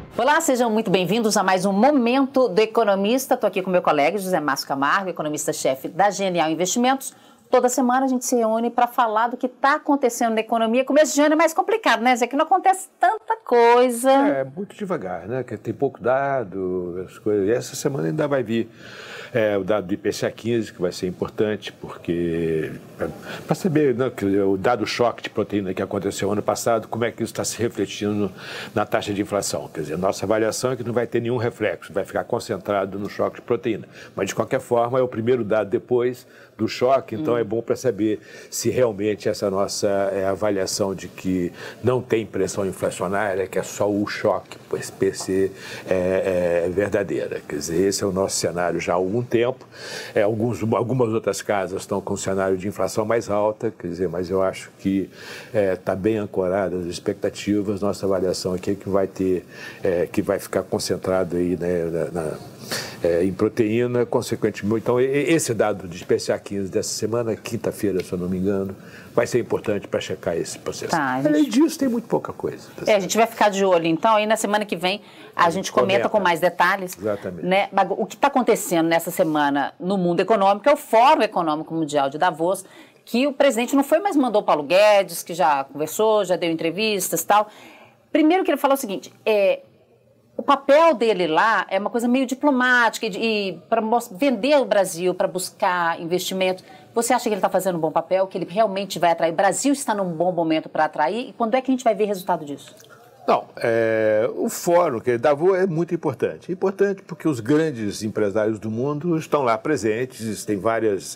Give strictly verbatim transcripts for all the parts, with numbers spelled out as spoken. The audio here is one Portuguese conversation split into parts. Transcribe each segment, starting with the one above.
Olá, sejam muito bem-vindos a mais um Momento do Economista. Estou aqui com meu colega José Márcio Camargo, economista-chefe da Genial Investimentos. Toda semana a gente se reúne para falar do que está acontecendo na economia. Começo de ano é mais complicado, né, Zé? Que não acontece tanta coisa. É, muito devagar, né? Que tem pouco dado, as coisas. E essa semana ainda vai vir é, o dado do I P C A quinze, que vai ser importante, porque para saber, né, que o dado choque de proteína que aconteceu ano passado, como é que isso está se refletindo na taxa de inflação. Quer dizer, nossa avaliação é que não vai ter nenhum reflexo, vai ficar concentrado no choque de proteína. Mas, de qualquer forma, é o primeiro dado depois do choque, então hum. é bom para saber se realmente essa nossa é, avaliação de que não tem pressão inflacionária, que é só o choque per se é, é verdadeira. Quer dizer, esse é o nosso cenário já há algum tempo. É, alguns, algumas outras casas estão com um cenário de inflação mais alta, quer dizer, mas eu acho que está é, bem ancorada as expectativas. Nossa avaliação aqui é que vai ter, é, que vai ficar concentrado aí, né, na, na É, em proteína, consequentemente. Então, esse dado de I P C A quinze dessa semana, quinta-feira, se eu não me engano, vai ser importante para checar esse processo. Tá, gente... Além disso, tem muito pouca coisa. Tá é, a gente vai ficar de olho, então, aí na semana que vem a, a gente comenta, comenta com mais detalhes. Exatamente. Né? O que está acontecendo nessa semana no mundo econômico é o Fórum Econômico Mundial de Davos, que o presidente não foi, mas mandou o Paulo Guedes, que já conversou, já deu entrevistas e tal. Primeiro que ele falou o seguinte, é... o papel dele lá é uma coisa meio diplomática e, e para vender o Brasil, para buscar investimento. Você acha que ele está fazendo um bom papel, que ele realmente vai atrair? O Brasil está num bom momento para atrair? E quando é que a gente vai ver resultado disso? Não, é, o fórum que ele Davos é muito importante. Importante porque os grandes empresários do mundo estão lá presentes, tem várias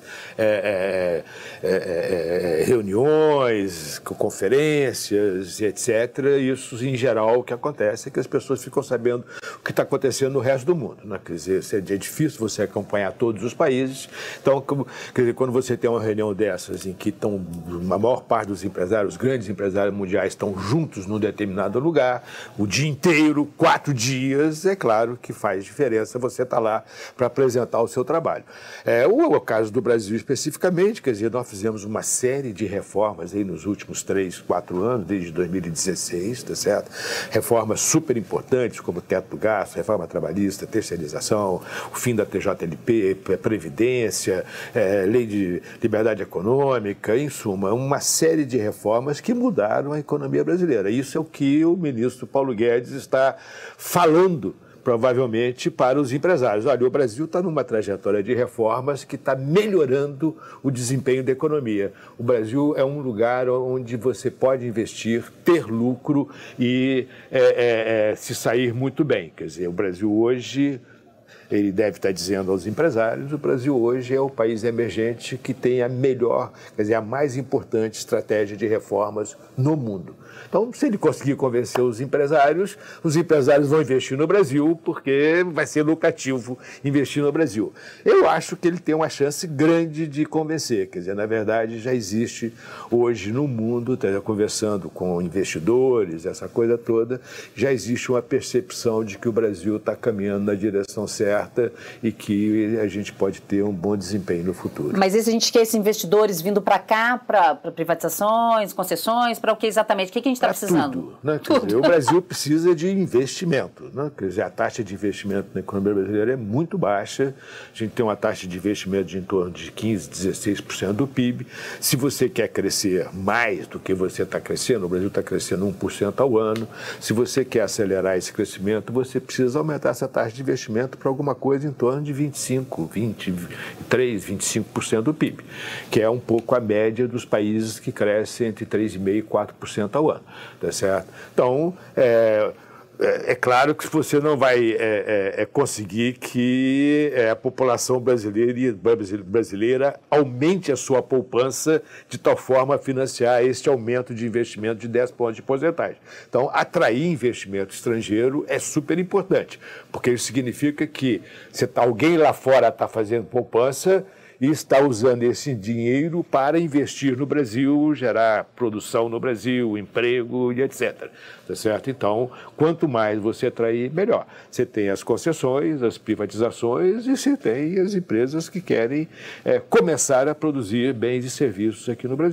é, é, é, é, reuniões, conferências, etcétera. Isso, em geral, o que acontece é que as pessoas ficam sabendo o que está acontecendo no resto do mundo. Né? Quer dizer, é difícil você acompanhar todos os países. Então, como, quer dizer, quando você tem uma reunião dessas em que estão, a maior parte dos empresários, os grandes empresários mundiais estão juntos num determinado lugar, o dia inteiro, quatro dias, é claro que faz diferença você estar lá para apresentar o seu trabalho. É, o, o caso do Brasil especificamente, quer dizer, nós fizemos uma série de reformas aí nos últimos três, quatro anos, desde dois mil e dezesseis, tá certo? Reformas super importantes, como o teto do gasto, reforma trabalhista, terceirização, o fim da T J L P, Previdência, é, lei de liberdade econômica, em suma, uma série de reformas que mudaram a economia brasileira. Isso é o que o ministro Paulo Guedes está falando, provavelmente, para os empresários. Olha, o Brasil está numa trajetória de reformas que está melhorando o desempenho da economia. O Brasil é um lugar onde você pode investir, ter lucro e é, é, é, se sair muito bem. Quer dizer, o Brasil hoje... Ele deve estar dizendo aos empresários, o Brasil hoje é o país emergente que tem a melhor, quer dizer, a mais importante estratégia de reformas no mundo. Então, se ele conseguir convencer os empresários, os empresários vão investir no Brasil, porque vai ser lucrativo investir no Brasil. Eu acho que ele tem uma chance grande de convencer, quer dizer, na verdade, já existe hoje no mundo, tá, conversando com investidores, essa coisa toda, já existe uma percepção de que o Brasil está caminhando na direção certa e que a gente pode ter um bom desempenho no futuro. Mas isso a gente quer esses investidores vindo para cá, para privatizações, concessões, para o que exatamente? O que, que a gente está precisando? Tudo, né? Quer dizer, o Brasil precisa de investimento. Né? Quer dizer, a taxa de investimento na economia brasileira é muito baixa. A gente tem uma taxa de investimento de em torno de quinze, dezesseis por cento do P I B. Se você quer crescer mais do que você está crescendo, o Brasil está crescendo um por cento ao ano. Se você quer acelerar esse crescimento, você precisa aumentar essa taxa de investimento para alguma coisa em torno de vinte e cinco, vinte e três, vinte e cinco por cento do P I B, que é um pouco a média dos países que crescem entre três vírgula cinco por cento e quatro por cento ao ano, tá certo? Então, é, é, é claro que você não vai é, é, é conseguir que é, a população brasileira, brasileira aumente a sua poupança de tal forma a financiar este aumento de investimento de dez pontos de porcentagem. Então, atrair investimento estrangeiro é super importante, porque isso significa que se tá, alguém lá fora está fazendo poupança e está usando esse dinheiro para investir no Brasil, gerar produção no Brasil, emprego e etcétera. Tá certo? Então, quanto mais você atrair, melhor. Você tem as concessões, as privatizações e você tem as empresas que querem é, começar a produzir bens e serviços aqui no Brasil.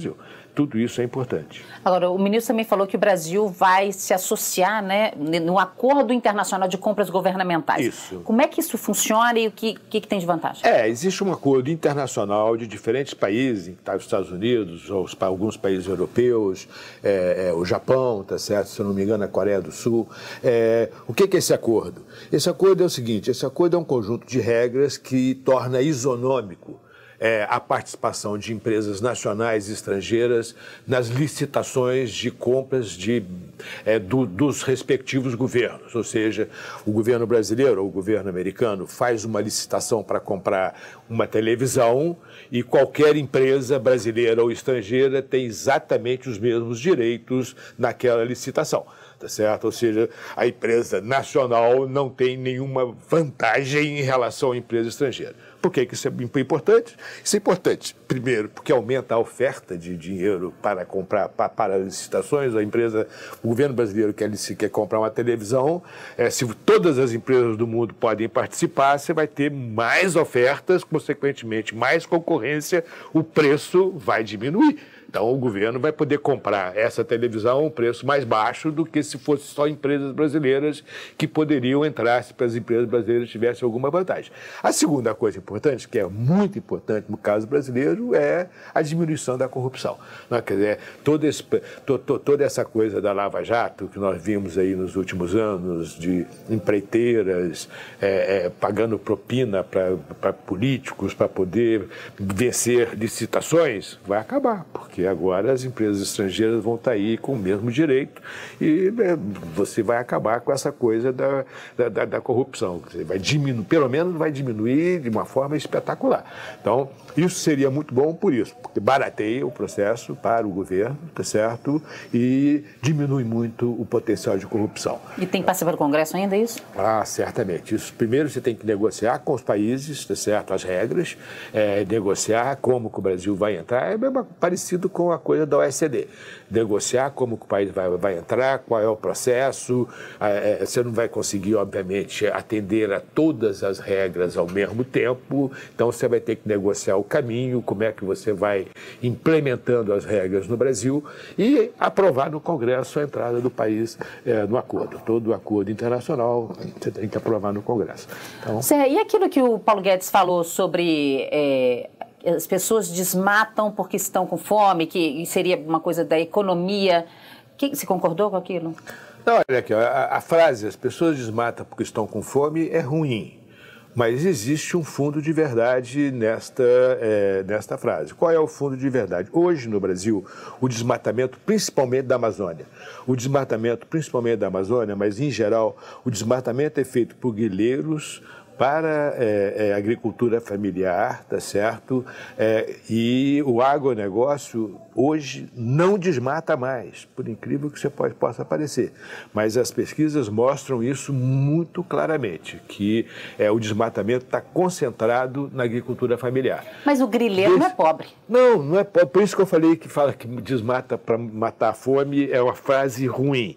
tudo isso é importante. Agora, o ministro também falou que o Brasil vai se associar, né, no acordo internacional de compras governamentais. Isso. Como é que isso funciona e o que, que, que tem de vantagem? É, existe um acordo internacional de diferentes países, os Estados Unidos, os, alguns países europeus, é, é, o Japão, tá certo? Se eu não me engano, a Coreia do Sul. É, o que, que é esse acordo? Esse acordo é o seguinte, esse acordo é um conjunto de regras que torna isonômico É, a participação de empresas nacionais e estrangeiras nas licitações de compras de, é, do, dos respectivos governos. Ou seja, o governo brasileiro ou o governo americano faz uma licitação para comprar uma televisão e qualquer empresa brasileira ou estrangeira tem exatamente os mesmos direitos naquela licitação. Tá certo? Ou seja, a empresa nacional não tem nenhuma vantagem em relação à empresa estrangeira. Por que que isso é importante? Isso é importante, primeiro, porque aumenta a oferta de dinheiro para comprar, para, para licitações. A empresa, o governo brasileiro quer, quer comprar uma televisão, é, se todas as empresas do mundo podem participar, você vai ter mais ofertas, consequentemente mais concorrência, o preço vai diminuir. Então, o governo vai poder comprar essa televisão a um preço mais baixo do que se fosse só empresas brasileiras que poderiam entrar se as empresas brasileiras tivessem alguma vantagem. A segunda coisa importante, que é muito importante no caso brasileiro, é a diminuição da corrupção. Não, quer dizer, todo esse, to, to, toda essa coisa da Lava Jato que nós vimos aí nos últimos anos, de empreiteiras é, é, pagando propina para políticos para poder vencer licitações, vai acabar, porque agora as empresas estrangeiras vão estar aí com o mesmo direito e né, você vai acabar com essa coisa da, da, da corrupção. Você vai diminuir, pelo menos vai diminuir de uma forma espetacular. Então, isso seria muito bom por isso, porque barateia o processo para o governo, tá certo? E diminui muito o potencial de corrupção. E tem que passar pelo Congresso ainda, é isso? Ah, certamente. Isso, primeiro você tem que negociar com os países, tá certo? As regras, é, negociar como que o Brasil vai entrar, é mesmo parecido com a coisa da O E C D. Negociar como que o país vai, vai entrar, qual é o processo, é, você não vai conseguir, obviamente, atender a todas as regras ao mesmo tempo, então você vai ter que negociar o caminho, como é que você vai implementando as regras no Brasil e aprovar no Congresso a entrada do país é, no acordo. Todo acordo internacional você tem que aprovar no Congresso. Então... Cê, e aquilo que o Paulo Guedes falou sobre... É... as pessoas desmatam porque estão com fome, que seria uma coisa da economia. Que, você concordou com aquilo? Não, olha aqui, a, a frase, as pessoas desmatam porque estão com fome, é ruim. Mas existe um fundo de verdade nesta, é, nesta frase. Qual é o fundo de verdade? Hoje, no Brasil, o desmatamento, principalmente da Amazônia, o desmatamento, principalmente da Amazônia, mas, em geral, o desmatamento é feito por grileiros, para é, é, agricultura familiar, tá certo? É, e o agronegócio hoje não desmata mais, por incrível que você pode, possa parecer. Mas as pesquisas mostram isso muito claramente, que é, o desmatamento está concentrado na agricultura familiar. Mas o grileiro Des... não é pobre. Não, não é pobre. Por isso que eu falei que fala que desmata para matar a fome é uma frase ruim.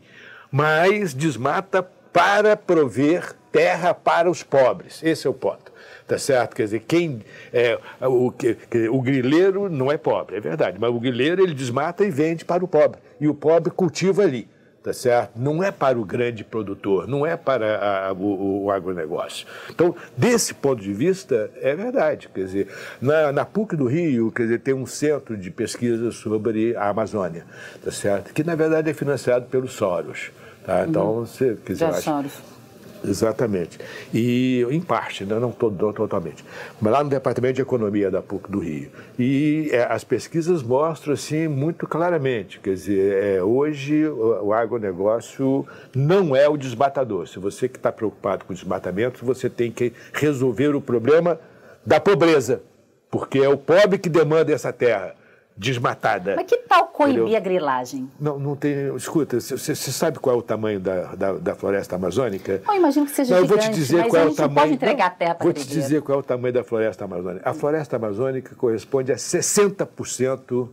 Mas desmata para prover terra para os pobres. Esse é o ponto, tá certo? Quer dizer, quem é, o, que, o grileiro não é pobre, é verdade, mas o grileiro ele desmata e vende para o pobre, e o pobre cultiva ali, tá certo? Não é para o grande produtor, não é para a, o, o agronegócio. Então, desse ponto de vista, é verdade, quer dizer, na, na PUC do Rio, quer dizer, tem um centro de pesquisa sobre a Amazônia, tá certo? Que, na verdade, é financiado pelo Soros, tá? Então, uhum. você, quer dizer, Soros. Exatamente. E, em parte, né? Não todo, totalmente. Mas lá no Departamento de Economia da PUC do Rio. E é, as pesquisas mostram, assim, muito claramente. Quer dizer, é, hoje o, o agronegócio não é o desmatador. Se você que está preocupado com o desmatamento, você tem que resolver o problema da pobreza. Porque é o pobre que demanda essa terra desmatada. Mas que tal coibir entendeu? A grilagem? Não, não tem... Escuta, você sabe qual é o tamanho da, da, da floresta amazônica? Eu imagino que seja não, gigante, eu vou te dizer mas qual a é o gente tamanho... não pode entregar a terra para Vou te dizer qual é o tamanho da floresta amazônica. A floresta amazônica corresponde a sessenta por cento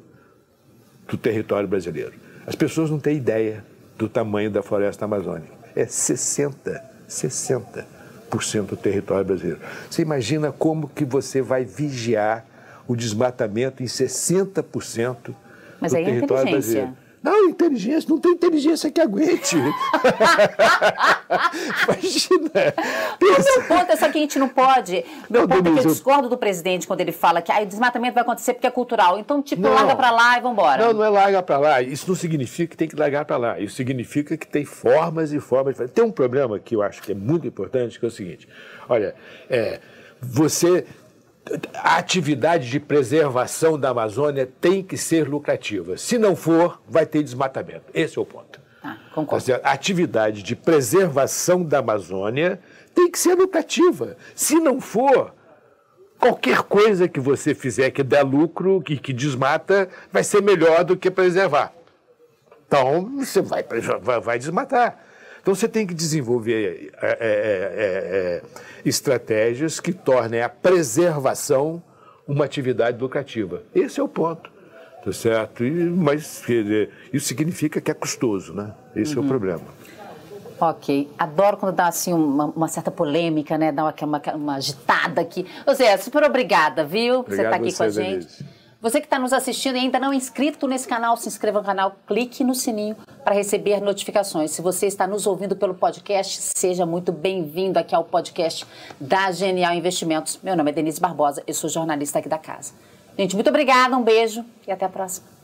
do território brasileiro. As pessoas não têm ideia do tamanho da floresta amazônica. É sessenta, sessenta por cento do território brasileiro. Você imagina como que você vai vigiar o desmatamento em sessenta por cento Mas aí é inteligência. Brasileiro. Não, inteligência, não tem inteligência que aguente. Imagina. O meu ponto é só que a gente não pode. Meu não, ponto é que eu discordo do presidente quando ele fala que ah, o desmatamento vai acontecer porque é cultural. Então, tipo, não, larga para lá e vambora. Não, não é larga para lá. Isso não significa que tem que largar para lá. Isso significa que tem formas e formas de fazer. Tem um problema que eu acho que é muito importante, que é o seguinte. Olha, é, você... A atividade de preservação da Amazônia tem que ser lucrativa. Se não for, vai ter desmatamento. Esse é o ponto. Ah, concordo. A atividade de preservação da Amazônia tem que ser lucrativa. Se não for, qualquer coisa que você fizer que der lucro, que, que desmata, vai ser melhor do que preservar. Então, você vai, vai, vai desmatar. Então, você tem que desenvolver é, é, é, é, estratégias que tornem a preservação uma atividade lucrativa. Esse é o ponto, tá certo? E, mas isso significa que é custoso, né? Esse uhum. é o problema. Ok. Adoro quando dá assim uma, uma certa polêmica, né? Dá uma, uma, uma agitada aqui. Ô Zé, super obrigada, viu? Por você estar aqui com a gente. Denise. Você que está nos assistindo e ainda não é inscrito nesse canal, se inscreva no canal, clique no sininho para receber notificações. Se você está nos ouvindo pelo podcast, seja muito bem-vindo aqui ao podcast da Genial Investimentos. Meu nome é Denise Barbosa, eu sou jornalista aqui da casa. Gente, muito obrigada, um beijo e até a próxima.